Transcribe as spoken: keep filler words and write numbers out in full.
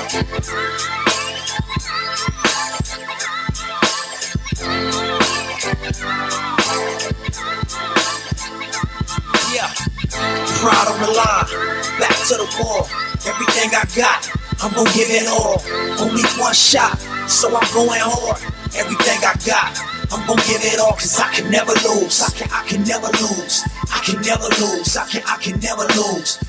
Yeah, proud on the line, back to the wall. Everything I got, I'm gonna give it all. Only one shot, so I'm going hard. Everything I got, I'm gonna give it all, cause I can never lose. I can, I can never lose. I can never lose. I can, I can never lose.